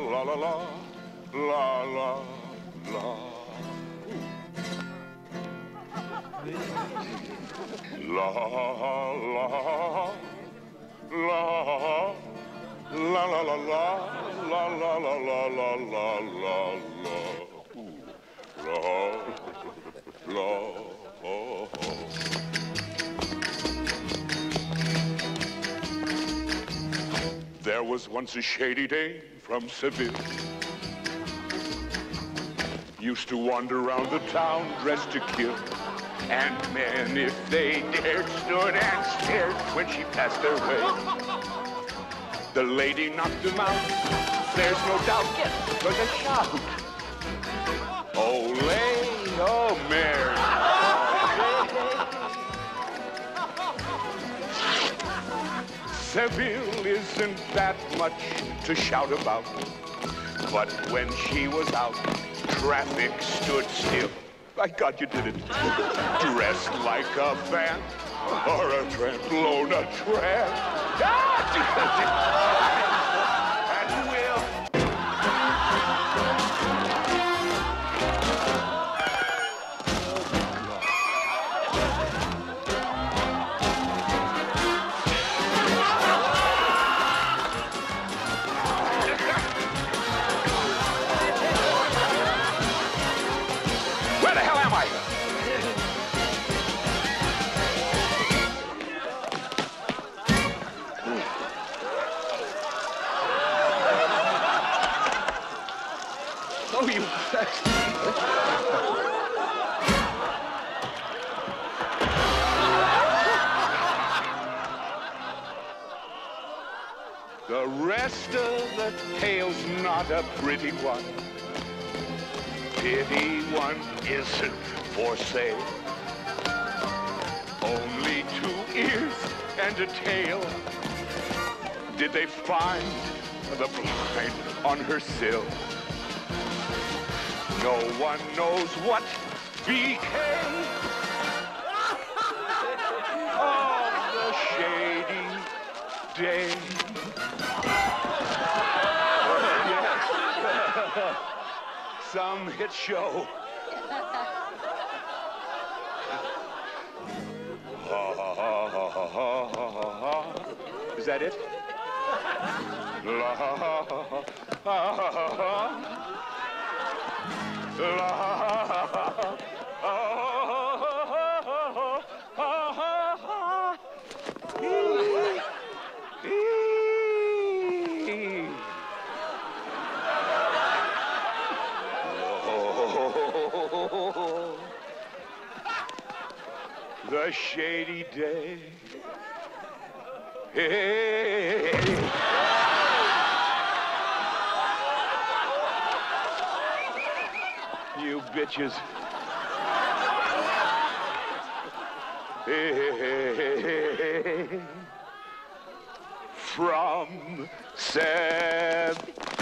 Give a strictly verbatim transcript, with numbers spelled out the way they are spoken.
la la la, la la la. La la la la la la la la la la la la la la la la. There was once a shady dame from Seville, used to wander around the town dressed to kill. And men, if they dared, stood and stared when she passed their way. The lady knocked them out, there's no doubt, yes, was a shout. Olé, oh Mary. Seville isn't that much to shout about, but when she was out, traffic stood still. My God, you did it. Dressed like a vamp or a tramp, blown a tramp. And will. Where the hell am I? Oh, you sexy. The rest of the tale's not a pretty one. Pity one isn't for sale. Only two ears and a tail. Did they find the blind on her sill? No one knows what became of the shady dame. Some hit show. Is that it? La the shady day. Hey. You bitches. Hey. From Seb.